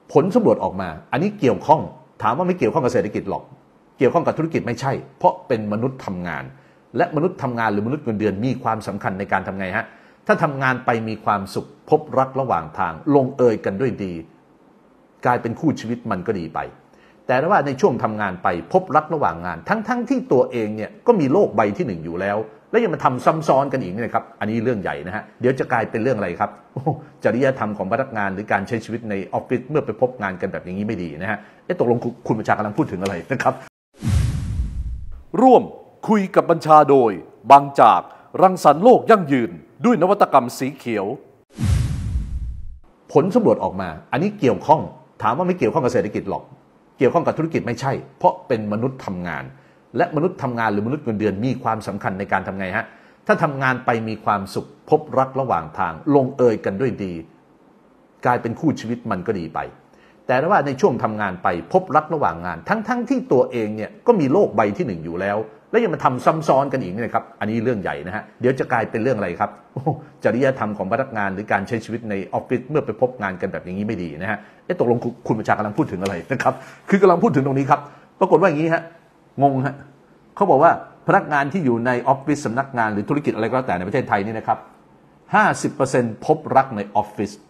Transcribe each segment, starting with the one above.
ผลสำรวจออกมาอันนี้เกี่ยวข้องถามว่าไม่เกี่ยวข้องกับเศรษฐกิจหรอกเกี่ยวข้องกับธุรกิจไม่ใช่เพราะเป็นมนุษย์ทำงานและมนุษย์ทำงานหรือมนุษย์เงินเดือนมีความสำคัญในการทำไงฮะถ้าทำงานไปมีความสุขพบรักระหว่างทางลงเอยกันด้วยดีกลายเป็นคู่ชีวิตมันก็ดีไปแต่ว่าในช่วงทำงานไปพบรักระหว่างงานทั้งที่ตัวเองเนี่ยก็มีโลกใบที่หนึ่งอยู่แล้วแล้วยังมาทำซ้ำซ้อนกันอีกนะครับอันนี้เรื่องใหญ่นะฮะเดี๋ยวจะกลายเป็นเรื่องอะไรครับจริยธรรมของพนักงานหรือการใช้ชีวิตในออฟฟิศเมื่อไปพบงานกันแบบอย่างนี้ไม่ดีนะฮะตกลงคุณบัญชากำลังพูดถึงอะไรนะครับร่วมคุยกับบัญชาโดยบางจากรังสรรค์โลกยั่งยืนด้วยนวัตกรรมสีเขียวผลสำรวจออกมาอันนี้เกี่ยวข้องถามว่าไม่เกี่ยวข้องกับเศรษฐกิจหรอกเกี่ยวข้องกับธุรกิจไม่ใช่เพราะเป็นมนุษย์ทำงานและมนุษย์ทำงานหรือมนุษย์เงินเดือนมีความสำคัญในการทำไงฮะถ้าทำงานไปมีความสุขพบรักระหว่างทางลงเอยกันด้วยดีกลายเป็นคู่ชีวิตมันก็ดีไปแต่ว่าในช่วงทำงานไปพบรักระหว่างงานทั้งที่ตัวเองเนี่ยก็มีโลกใบที่หนึ่งอยู่แล้วแล้วยังมาทำซ้ำซ้อนกันอีกนะครับอันนี้เรื่องใหญ่นะฮะเดี๋ยวจะกลายเป็นเรื่องอะไรครับจริยธรรมของพนักงานหรือการใช้ชีวิตในออฟฟิศเมื่อไปพบงานกันแบบอย่างนี้ไม่ดีนะฮะตกลงคุณบัญชากำลังพูดถึงอะไรนะครับคือกำลังพูดถึงตรงนี้ครับปรากฏว่าอย่างนี้ฮะงงฮะเขาบอกว่าพนักงานที่อยู่ในออฟฟิศสำนักงานหรือธุรกิจอะไรก็แล้วแต่ในประเทศไทยนี่นะครับ 50% พบรักในออฟฟิศ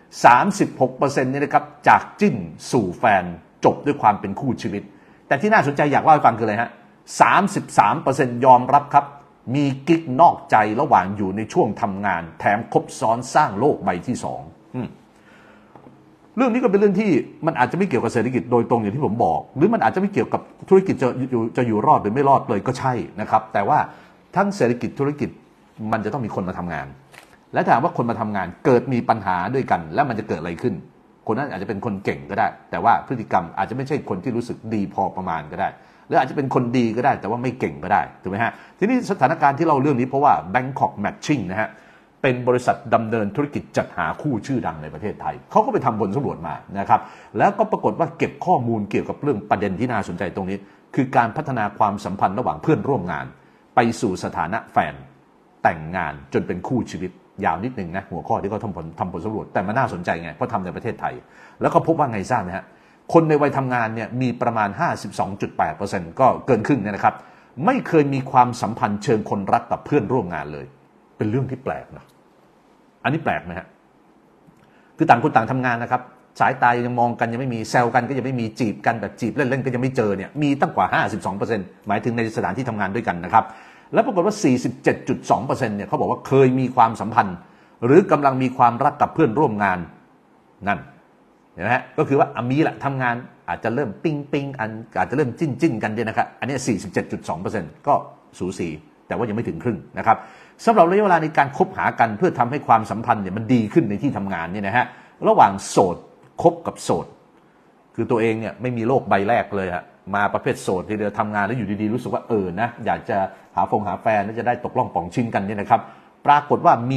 36% นี่นะครับจากจิ้นสู่แฟนจบด้วยความเป็นคู่ชีวิตแต่ที่น่าสนใจอยากเล่าให้ฟังคืออะไรฮะ 33% ยอมรับครับมีกิ๊กนอกใจระหว่างอยู่ในช่วงทำงานแถมคบซ้อนสร้างโลกใบที่สองเรื่องนี้ก็เป็นเรื่องที่มันอาจจะไม่เกี่ยวกับเศรษฐกิจโดยตรงอย่างที่ผมบอกหรือมันอาจจะไม่เกี่ยวกับธุรกิจจะอยู่รอดหรือไม่รอดเลยก็ใช่นะครับแต่ว่าทั้งเศรษฐกิจธุรกิจมันจะต้องมีคนมาทำงานและถามว่าคนมาทำงานเกิดมีปัญหาด้วยกันแล้วมันจะเกิดอะไรขึ้นคนนั้นอาจจะเป็นคนเก่งก็ได้แต่ว่าพฤติกรรมอาจจะไม่ใช่คนที่รู้สึกดีพอประมาณก็ได้หรืออาจจะเป็นคนดีก็ได้แต่ว่าไม่เก่งก็ได้ถูกไหมฮะทีนี้สถานการณ์ที่เราเรื่องนี้เพราะว่า Bangkok Matching นะฮะเป็นบริษัทดำเนินธุรกิจจัดหาคู่ชื่อดังในประเทศไทยเขาก็ไปทำผลสำรวจมานะครับแล้วก็ปรากฏว่าเก็บข้อมูลเกี่ยวกับเรื่องประเด็นที่น่าสนใจตรงนี้คือการพัฒนาความสัมพันธ์ระหว่างเพื่อนร่วมงานไปสู่สถานะแฟนแต่งงานจนเป็นคู่ชีวิตยาวนิดนึงนะหัวข้อที่เขาทำผลสำรวจแต่มันน่าสนใจไงเพราะทำในประเทศไทยแล้วก็พบว่าไงทราบไหมฮะคนในวัยทำงานเนี่ยมีประมาณ 52.8% ก็เกินครึ่งเนี่ยนะครับไม่เคยมีความสัมพันธ์เชิงคนรักกับเพื่อนร่วมงานเลยเป็นเรื่องที่แปลกนะอันนี้แปลกไหมฮะคือต่างคนต่างทำงานนะครับสายตายังมองกันยังไม่มีแซวกันก็ยังไม่มีจีบกันแบบจีบเล่นๆก็ยังไม่เจอเนี่ยมีตั้งกว่า 52% หมายถึงในสถานที่ทำงานด้วยกันนะครับแล้วปรากฏว่า 47.2% เนี่ยเขาบอกว่าเคยมีความสัมพันธ์หรือกำลังมีความรักกับเพื่อนร่วมงานนั่นเห็นไหมฮะก็คือว่ามีแหละทำงานอาจจะเริ่มปิ๊งอาจจะเริ่มจิ้นกันเนี่ยนะครับอันนี้ 47.2% ก็สูสีแต่ว่ายังไม่ถึงครึ่งนะครับสำหรับระยะเวลาในการคบหากันเพื่อทำให้ความสัมพันธ์เนี่ยมันดีขึ้นในที่ทำงานเนี่ยนะฮะระหว่างโสดคบกับโสดคือตัวเองเนี่ยไม่มีโลกใบแรกเลยฮะมาประเภทโสดที่เดียวทำงานแล้วอยู่ดีๆรู้สึกว่านะอยากจะหาแฟนแล้วจะได้ตกล่องป่องชิงกันเนี่ยนะครับปรากฏว่ามี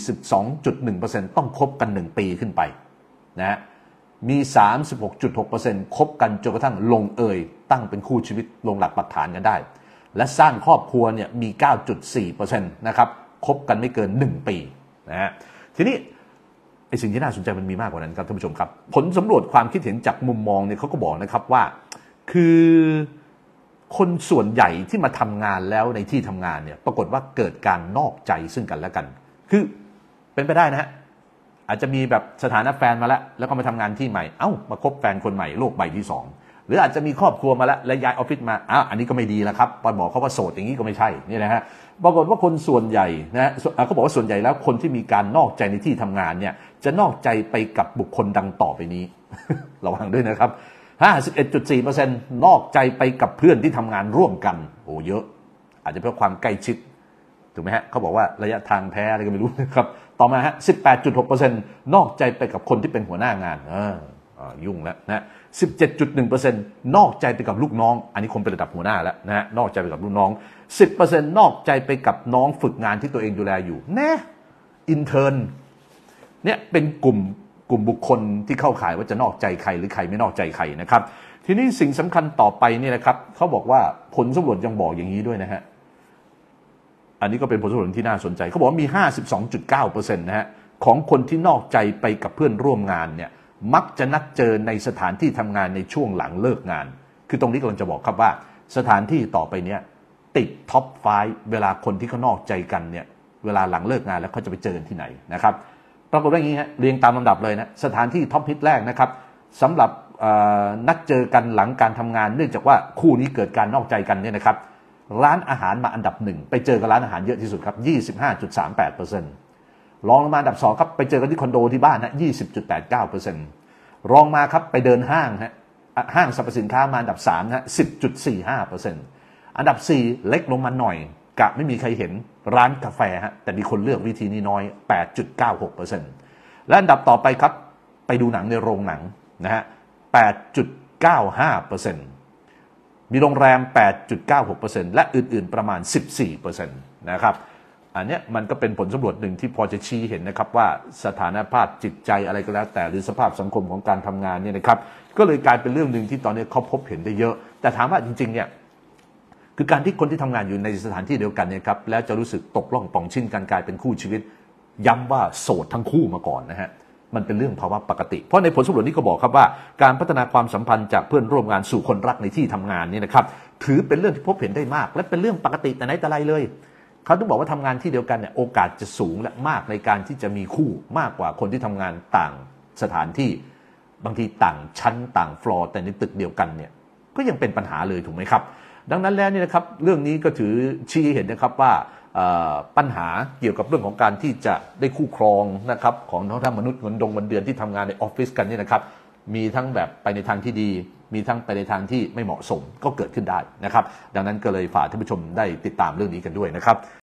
42.1% ต้องคบกัน1ปีขึ้นไปนะฮะมี 36.6% คบกันจนกระทั่งลงเอยตั้งเป็นคู่ชีวิตลงหลักปักฐานกันได้และสร้างครอบครัวเนี่ยมี 9.4% นะครับคบกันไม่เกิน1ปีนะฮะทีนี้ไอ้สิ่งที่น่าสนใจมันมีมากกว่านั้นครับท่านผู้ชมครับผลสำรวจความคิดเห็นจากมุมมองเนี่ยเขาก็บอกนะครับว่าคือคนส่วนใหญ่ที่มาทำงานแล้วในที่ทำงานเนี่ยปรากฏว่าเกิดการนอกใจซึ่งกันและกันคือเป็นไปได้นะฮะอาจจะมีแบบสถานะแฟนมาแล้วก็มาทำงานที่ใหม่มาคบแฟนคนใหม่โลกใบที่2หรืออาจจะมีครอบครัวมาแล้วย้ายออฟฟิศมาอันนี้ก็ไม่ดีแล้วครับพอบอกเขาว่าโสดอย่างนี้ก็ไม่ใช่นี่นะฮะปรากฏว่าคนส่วนใหญ่นะเขาบอกว่าส่วนใหญ่แล้วคนที่มีการนอกใจในที่ทำงานเนี่ยจะนอกใจไปกับบุคคลดังต่อไปนี้ ระวังด้วยนะครับ 51.4% นอกใจไปกับเพื่อนที่ทำงานร่วมกันเยอะอาจจะเพราะความใกล้ชิดถูกไหมฮะเขาบอกว่าระยะทางแท้อะไรก็ไม่รู้นะครับต่อมาฮะ 18.6% นอกใจไปกับคนที่เป็นหัวหน้างานยุ่งแล้วนะ 17.1% นอกใจไปกับลูกน้องอันนี้คงเป็นระดับหัวหน้าแล้วนะฮะนอกใจไปกับลูกน้อง 10% นอกใจไปกับน้องฝึกงานที่ตัวเองดูแลอยู่อินเทอร์นเนี่ยเป็นกลุ่มบุคคลที่เข้าข่ายว่าจะนอกใจใครหรือใครไม่นอกใจใครนะครับทีนี้สิ่งสำคัญต่อไปนี่นะครับเขาบอกว่าผลสำรวจยังบอกอย่างนี้ด้วยนะฮะอันนี้ก็เป็นผลสำรวจที่น่าสนใจเขาบอกว่ามี 52.9% นะฮะของคนที่นอกใจไปกับเพื่อนร่วมงานเนี่ยมักจะนัดเจอในสถานที่ทำงานในช่วงหลังเลิกงานคือตรงนี้กำลังจะบอกครับว่าสถานที่ต่อไปเนี้ยติดท็อป5เวลาคนที่เขานอกใจกันเนี่ยเวลาหลังเลิกงานแล้วเขาจะไปเจอกันที่ไหนนะครับปรากฏว่าอย่างนี้ฮะเรียงตามลำดับเลยนะสถานที่ท็อปฮิตแรกนะครับสำหรับนัดเจอกันหลังการทำงานเนื่องจากว่าคู่นี้เกิดการนอกใจกันเนี่ยนะครับร้านอาหารมาอันดับ1ไปเจอกับร้านอาหารเยอะที่สุดครับ 25.38% รองลงมาอันดับ2ครับไปเจอกันที่คอนโดที่บ้านนะ 20.89% รองมาครับไปเดินห้างฮะห้างสรรพสินค้ามาอันดับ3นะ 10.45% อันดับ4เล็กลงมาหน่อยกะไม่มีใครเห็นร้านกาแฟฮะแต่มีคนเลือกวิธีนี้น้อย 8.96% และอันดับต่อไปครับไปดูหนังในโรงหนังนะฮะ 8.95% มีโรงแรม 8.96% และอื่นๆประมาณ 14% นะครับอันนี้มันก็เป็นผลสำรวจหนึ่งที่พอจะชี้เห็นนะครับว่าสถานภาพจิตใจอะไรก็แล้วแต่หรือสภาพสังคมของการทำงานเนี่ยนะครับก็เลยกลายเป็นเรื่องหนึ่งที่ตอนนี้เขาพบเห็นได้เยอะแต่ถามว่าจริงๆเนี่ยคือการที่คนที่ทำงานอยู่ในสถานที่เดียวกันเนี่ยครับแล้วจะรู้สึกตกล่องป่องชิ้นกันกลายเป็นคู่ชีวิตย้ำว่าโสดทั้งคู่มาก่อนนะฮะมันเป็นเรื่องภาวะปกติเพราะในผลสำรวจนี้ก็บอกครับว่าการพัฒนาความสัมพันธ์จากเพื่อนร่วมงานสู่คนรักในที่ทำงานนี่นะครับถือเป็นเรื่องที่พบเห็นได้มากและเป็นเรื่องปกติแต่ไหนแต่ไรเลยเขาต้องบอกว่าทำงานที่เดียวกันเนี่ยโอกาสจะสูงและมากในการที่จะมีคู่มากกว่าคนที่ทำงานต่างสถานที่บางทีต่างชั้นต่างฟลอร์แต่ในตึกเดียวกันเนี่ยก็ยังเป็นปัญหาเลยถูกไหมครับดังนั้นแล้วนี่นะครับเรื่องนี้ก็ถือชี้เห็นนะครับว่าปัญหาเกี่ยวกับเรื่องของการที่จะได้คู่ครองนะครับของทั้งมนุษย์เงินเดือนที่ทำงานในออฟฟิศกันนี่นะครับมีทั้งแบบไปในทางที่ดีมีทั้งไปในทางที่ไม่เหมาะสมก็เกิดขึ้นได้นะครับดังนั้นก็เลยฝากท่านผู้ชมได้ติดตามเรื่องนี้กันด้วยนะครับ